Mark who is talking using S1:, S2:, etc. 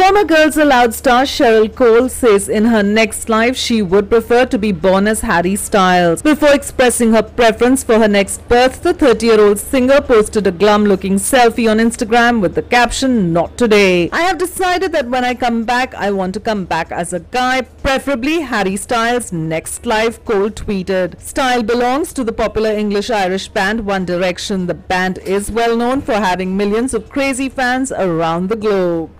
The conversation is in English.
S1: Former Girls Aloud star Cheryl Cole says in her next life she would prefer to be born as Harry Styles. Before expressing her preference for her next birth, the 30-year-old singer posted a glum-looking selfie on Instagram with the caption, "Not today. I have decided that when I come back, I want to come back as a guy, preferably Harry Styles' next life," Cole tweeted. Style belongs to the popular English-Irish band One Direction. The band is well known for having millions of crazy fans around the globe.